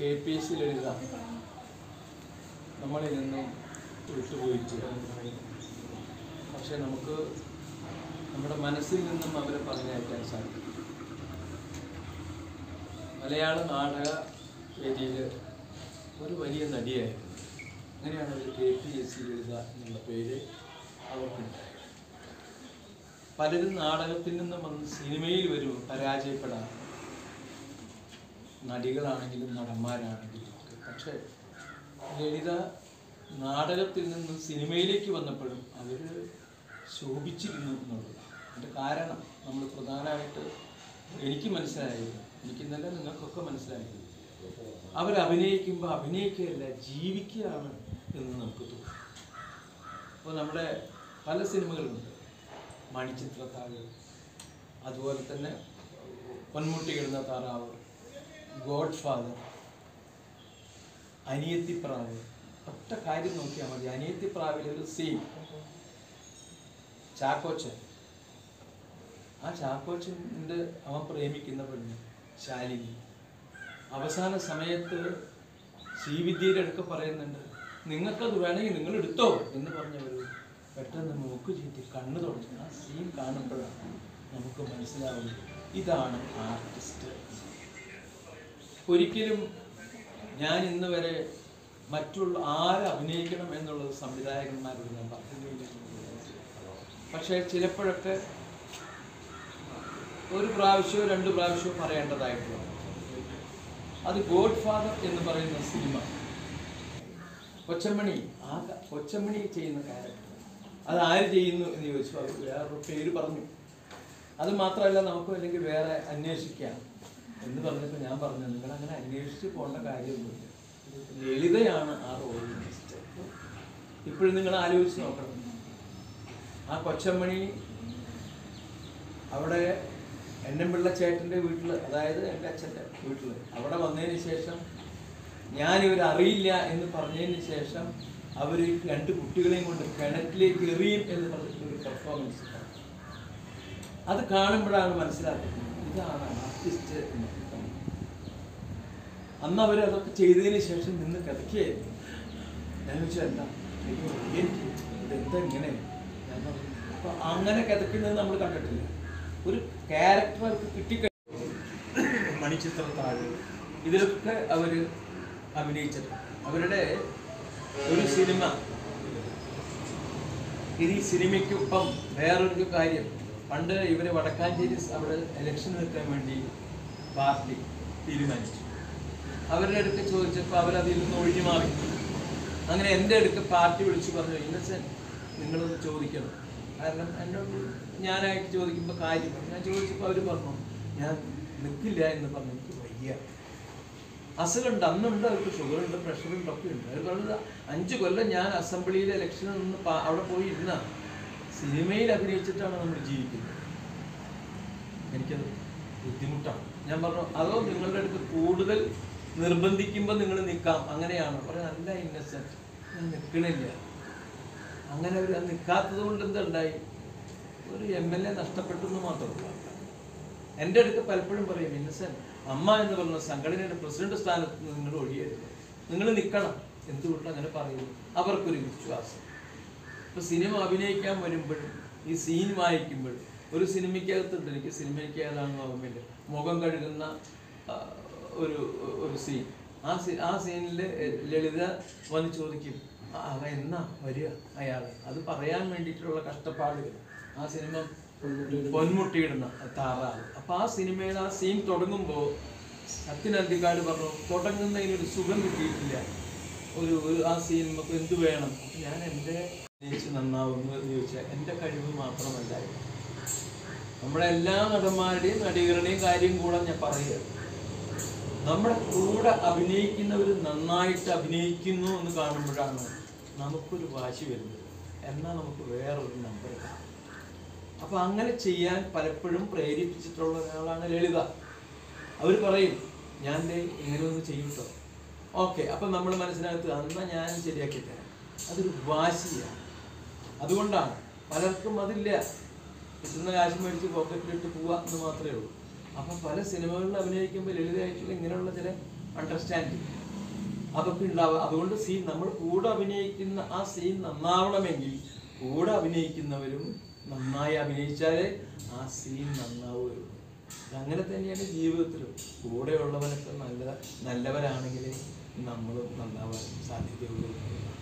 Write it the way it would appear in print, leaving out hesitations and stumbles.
KPSC ലളിത നമ്മളിൽ നിന്നും വിട്ടുപോയിട്ട്, പക്ഷെ നമുക്ക് നമ്മുടെ മനസ്സിൽ നിന്നും അവരെ പറഞ്ഞയക്കാൻ സാധിക്കും. മലയാള നാടക വേദിയിൽ ഒരു വലിയ നടിയായിരുന്നു. അങ്ങനെയാണ് അവർ KPSC ലളിത എന്നുള്ള പേര് അവർക്കുണ്ടായത്. പലരും നാടകത്തിൽ നിന്നും വന്ന് സിനിമയിൽ വരും പരാജയപ്പെടാൻ, നടികളാണെങ്കിലും നടന്മാരാണെങ്കിലും ഒക്കെ. പക്ഷേ ലളിത നാടകത്തിൽ നിന്ന് സിനിമയിലേക്ക് വന്നപ്പോഴും അവർ ശോഭിച്ചിരുന്നു എന്നുള്ളത്. അതിൻ്റെ കാരണം നമ്മൾ പ്രധാനമായിട്ട് എനിക്ക് മനസ്സിലായത്, എനിക്കെന്നല്ല നിങ്ങൾക്കൊക്കെ മനസ്സിലായത്, അവരഭിനയിക്കുമ്പോൾ അഭിനയിക്കുകയല്ല ജീവിക്കുകയാണ് എന്ന് നമുക്ക് തോന്നും. അപ്പോൾ നമ്മുടെ പല സിനിമകളുണ്ട്, മണിച്ചിത്രത്താഴ്, അതുപോലെ തന്നെ പൊന്മുട്ടി കിടന്ന താറാവ്, ഗോഡ് ഫാദർ, അനിയത്തിപ്രാവ്. ഒറ്റ കാര്യം നോക്കിയാൽ മതി. അനിയത്തിപ്രാവിലെ ഒരു സീൻ, ചാക്കോച്ചൻ, ആ ചാക്കോച്ചൻ്റെ അവൻ പ്രേമിക്കുന്ന പെണ്ണ് ശാലിനി, അവസാന സമയത്ത് ശ്രീവിദ്യയുടെ അടുക്ക പറയുന്നുണ്ട്, നിങ്ങൾക്കത് വേണമെങ്കിൽ നിങ്ങൾ എടുത്തോ എന്ന് പറഞ്ഞവർ പെട്ടെന്ന് മൂക്ക് ചീറ്റി കണ്ണ് തുടച്ചു. ആ സീൻ കാണുമ്പോഴാണ് നമുക്ക് മനസ്സിലാവുന്നത് ഇതാണ് ആർട്ടിസ്റ്റ്. ഒരിക്കലും ഞാൻ ഇന്ന് വരെ മറ്റുള്ള ആരെ അഭിനയിക്കണം എന്നുള്ളത് സംവിധായകന്മാരോട് ഞാൻ പറയുന്നില്ല. പക്ഷേ ചിലപ്പോഴൊക്കെ ഒരു പ്രാവശ്യമോ 2 പ്രാവശ്യമോ പറയേണ്ടതായിട്ടുള്ള അത് ഗോഡ് ഫാദർ എന്ന് പറയുന്ന സിനിമ, കൊച്ചമണി, ആ കൊച്ചമണി ചെയ്യുന്ന ക്യാരക്ടർ അത് ആര് ചെയ്യുന്നു എന്ന് ചോദിച്ചു. അവർ വേറൊരു പേര് പറഞ്ഞു. അത് മാത്രമല്ല, നമുക്ക് അല്ലെങ്കിൽ വേറെ അന്വേഷിക്കാം എന്ന് പറഞ്ഞപ്പോൾ ഞാൻ പറഞ്ഞു, നിങ്ങൾ അങ്ങനെ അന്വേഷിച്ച് പോകേണ്ട കാര്യമൊന്നുമില്ല, ലളിതയാണ് ആ റോളിൽ. ഇപ്പോഴും നിങ്ങൾ ആലോചിച്ച് നോക്കണം. ആ കൊച്ചമണി അവിടെ എന്നമ്പിള്ള ചേട്ടൻ്റെ വീട്ടിൽ, അതായത് എൻ്റെ അച്ഛൻ്റെ വീട്ടിൽ, അവിടെ വന്നതിന് ശേഷം ഞാനിവരറിയില്ല എന്ന് പറഞ്ഞതിന് ശേഷം അവർ 2 കുട്ടികളെയും കൊണ്ട് കിണറ്റിലേക്ക് എറിയും എന്ന് പറഞ്ഞിട്ടൊരു പെർഫോമൻസ്. അത് കാണുമ്പോഴാണ് മനസ്സിലാക്കുന്നത് ഇതാണ് ആർട്ടിസ്റ്റ് എന്ന്. അന്ന് അവരതൊക്കെ ചെയ്തതിന് ശേഷം നിന്ന് കിടക്കുകയായിരുന്നു. ഞാൻ ചോദിച്ചാൽ എന്താ ഇതെന്താ ഇങ്ങനെ? ഞാൻ പറഞ്ഞു, അപ്പോൾ അങ്ങനെ കിടക്കുന്നത് നമ്മൾ കണ്ടിട്ടില്ല. ഒരു ക്യാരക്ടർ അവർക്ക് കിട്ടിക്കഴിഞ്ഞു. മണിച്ചിത്രത്താഴ്, ഇതിലൊക്കെ അവർ അഭിനയിച്ചിട്ടുണ്ട്. അവരുടെ ഒരു സിനിമ, ഈ സിനിമയ്ക്കൊപ്പം വേറൊരു കാര്യം, പണ്ട് ഇവർ വടക്കാഞ്ചേരി അവിടെ ഇലക്ഷൻ നിൽക്കാൻ വേണ്ടി പാർട്ടി തീരുമാനിച്ചു. അവരുടെ അടുത്ത് ചോദിച്ചപ്പോൾ അവരതിൽ നിന്ന് ഒഴിഞ്ഞു മാറി. അങ്ങനെ എൻ്റെ അടുത്ത് പാർട്ടി വിളിച്ചു പറഞ്ഞു, ഇന്നസെന്റ് നിങ്ങളൊന്ന് ചോദിക്കണം. കാരണം എന്നോട് ഞാനായിട്ട് ചോദിക്കുമ്പോൾ കാര്യം ഞാൻ ചോദിച്ചപ്പോൾ അവർ പറഞ്ഞു, ഞാൻ നിൽക്കില്ല എന്ന് പറഞ്ഞു, എനിക്ക് വയ്യ, അസുഖമുണ്ട്. അന്നുണ്ട്, അവർക്ക് ഷുഗറുണ്ട്, പ്രഷറുണ്ട്, ഒക്കെ ഉണ്ട്. അവർ പറഞ്ഞത് 5 കൊല്ലം ഞാൻ അസംബ്ലിയിലെ ഇലക്ഷനിൽ നിന്ന് അവിടെ പോയി ഇരുന്ന സിനിമയിൽ അഭിനയിച്ചിട്ടാണ് നമ്മൾ ജീവിക്കുന്നത്. എനിക്കത് ബുദ്ധിമുട്ടാണ്. ഞാൻ പറഞ്ഞു, അതോ നിങ്ങളുടെ അടുത്ത് കൂടുതൽ നിർബന്ധിക്കുമ്പോൾ നിങ്ങൾ നിൽക്കാം, അങ്ങനെയാണ് പറയാൻ. നല്ല ഇന്നസെന്റ്, ഞാൻ നിൽക്കണില്ല. അങ്ങനെ അവർ നിൽക്കാത്തത് കൊണ്ട് എന്തുണ്ടായി, ഒരു MLA നഷ്ടപ്പെട്ടു എന്ന് മാത്രമല്ല. എൻ്റെ അടുത്ത് പലപ്പോഴും പറയും, ഇന്നസെന്റ്, അമ്മ എന്ന് പറഞ്ഞ സംഘടനയുടെ പ്രസിഡന്റ് സ്ഥാനത്ത് നിന്ന് നിങ്ങൾ ഒഴിയരുത്, നിങ്ങൾ നിൽക്കണം. എന്തുകൊണ്ട് അങ്ങനെ പറയുന്നു? അവർക്കൊരു വിശ്വാസം. ഇപ്പം സിനിമ അഭിനയിക്കാൻ വരുമ്പോഴും ഈ സീൻ വായിക്കുമ്പോഴും, ഒരു സിനിമയ്ക്കകത്തുണ്ട്, എനിക്ക് സിനിമയ്ക്ക് ഏതാണെന്ന് ഓർമ്മയില്ല, മുഖം കഴുകുന്ന ഒരു സീൻ. ആ സീനിൽ ലളിത വന്ന് ചോദിക്കും, അവ എന്നാ വരിക അയാൾ, അത് പറയാൻ വേണ്ടിയിട്ടുള്ള കഷ്ടപ്പാടുകൾ. ആ സിനിമ പൊന്മുട്ടിയിടുന്ന താറാവ്. അപ്പോൾ ആ സിനിമയിൽ ആ സീൻ തുടങ്ങുമ്പോൾ സത്യനന്ദിക്കാട് പറഞ്ഞു, തുടങ്ങുന്നതിനൊരു സുഖം കിട്ടിയിട്ടില്ല, ആ സീൻ നമുക്ക് എന്ത് വേണം. ഞാൻ എൻ്റെ നന്നാവുന്നു എന്ന് ചോദിച്ചാൽ എൻ്റെ കഴിവ് മാത്രമല്ലായിരുന്നു, നമ്മുടെ എല്ലാ നടന്മാരുടെയും നടികളുടെയും കാര്യം കൂടെ ഞാൻ പറയുക. നമ്മുടെ കൂടെ അഭിനയിക്കുന്നവർ നന്നായിട്ട് അഭിനയിക്കുന്നു എന്ന് കാണുമ്പോഴാണ് നമുക്കൊരു വാശി വരുന്നത്. എന്നാൽ നമുക്ക് വേറൊരു നമ്പർ. അപ്പോൾ അങ്ങനെ ചെയ്യാൻ പലപ്പോഴും പ്രേരിപ്പിച്ചിട്ടുള്ള ഒരാളാണ് ലളിത. അവർ പറയും, ഞാൻ ഇങ്ങനെ ഒന്ന് ചെയ്യൂട്ടോ, ഓക്കെ. അപ്പം നമ്മൾ മനസ്സിനകത്ത് എന്നാൽ ഞാൻ ശരിയാക്കി തരാം. അതൊരു വാശിയാണ്. അതുകൊണ്ടാണ് പലർക്കും അതില്ല, കിട്ടുന്ന കാശ് മേടിച്ച് പോക്കറ്റിലിട്ട് പോവുക എന്ന് മാത്രമേ ഉള്ളൂ. അപ്പം പല സിനിമകളിൽ അഭിനയിക്കുമ്പോൾ ലളിതമായിട്ടുള്ള ഇങ്ങനെയുള്ള ചില അണ്ടർസ്റ്റാൻഡിങ് അതൊക്കെ ഉണ്ടാവുക. അതുകൊണ്ട് സീൻ നമ്മൾ കൂടെ അഭിനയിക്കുന്ന ആ സീൻ നന്നാവണമെങ്കിൽ കൂടെ അഭിനയിക്കുന്നവരും നന്നായി അഭിനയിച്ചാലേ ആ സീൻ നന്നാവുകയുള്ളൂ. അങ്ങനെ തന്നെയാണ് ജീവിതത്തിലും. കൂടെയുള്ളവരൊക്കെ നല്ലവരാണെങ്കിൽ നമ്മളും നന്നാവാൻ സാധ്യതയുള്ളൂ.